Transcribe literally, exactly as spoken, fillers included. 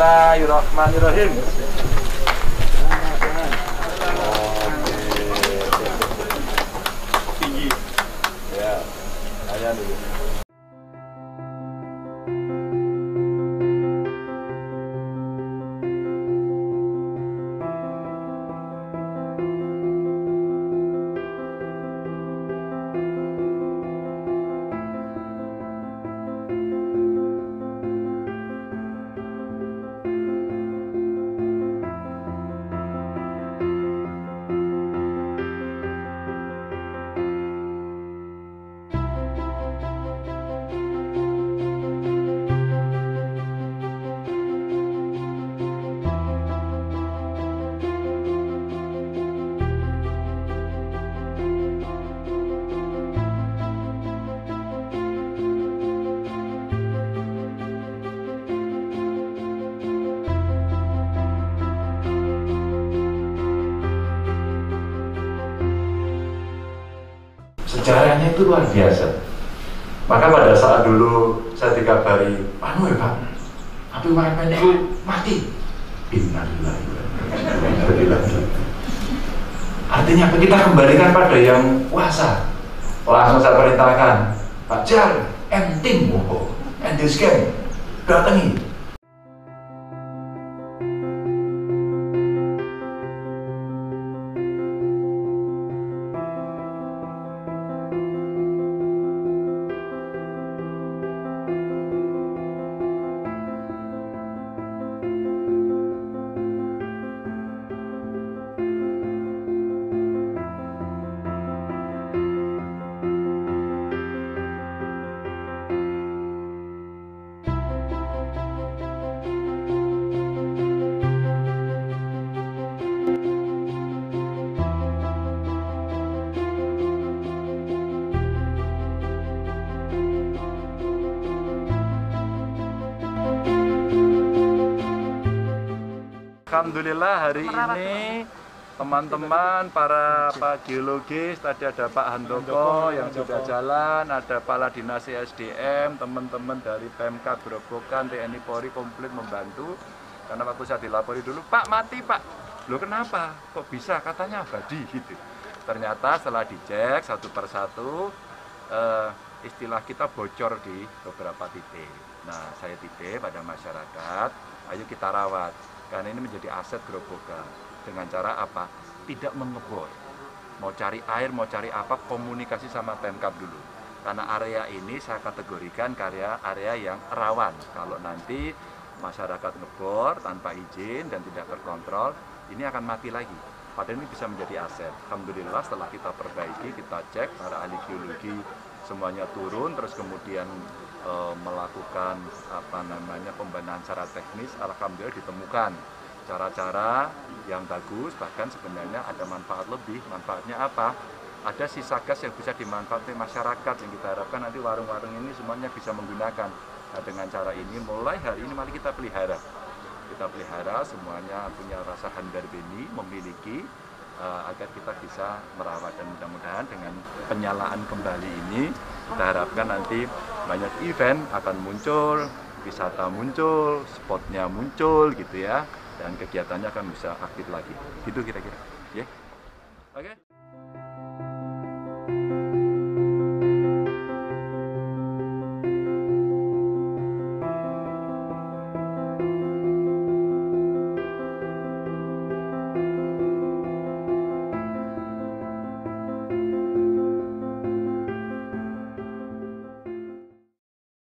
Bismillahirrahmanirrahim. Tinggi. Ya, aja dulu. Sejarahnya itu luar biasa. Maka pada saat dulu saya dikabari, anu ya Pak, api main-main itu mati. Innalillahi wa inna ilaihi raji'un. Artinya apa? Kita kembalikan pada yang kuasa. Langsung saya perintahkan, Pak Jar, enting, oh, and this game, datangi. Alhamdulillah hari ini teman-teman para Pak geologis, tadi ada Pak Handoko yang sudah jalan, ada Kepala Dinas S D M, teman-teman dari Pemkab Grobogan, T N I Polri komplit membantu. Karena waktu saya dilapori dulu, Pak mati Pak, loh kenapa? Kok bisa? Katanya abadi gitu. Ternyata setelah dicek satu persatu, eh, istilah kita bocor di beberapa titik. Nah saya titip pada masyarakat, ayo kita rawat. Karena ini menjadi aset Grobogan. Dengan cara apa? Tidak mengebor. Mau cari air, mau cari apa, komunikasi sama Pemkab dulu. Karena area ini saya kategorikan karya area yang rawan. Kalau nanti masyarakat ngebor tanpa izin dan tidak terkontrol, ini akan mati lagi. Padahal ini bisa menjadi aset. Alhamdulillah setelah kita perbaiki, kita cek, para ahli geologi semuanya turun, terus kemudian e, melakukan apa namanya pembenahan secara teknis. Alhamdulillah ditemukan cara-cara yang bagus, bahkan sebenarnya ada manfaat lebih. Manfaatnya apa? Ada sisa gas yang bisa dimanfaatkan masyarakat, yang kita harapkan nanti warung-warung ini semuanya bisa menggunakan. Nah, dengan cara ini mulai hari ini mari kita pelihara. Kita pelihara semuanya punya rasa handar beni, memiliki uh, agar kita bisa merawat, dan mudah-mudahan dengan penyalaan kembali ini kita harapkan nanti banyak event akan muncul, wisata muncul, spotnya muncul gitu ya, dan kegiatannya akan bisa aktif lagi. Gitu kira-kira. Ya. Yeah. Oke. Okay.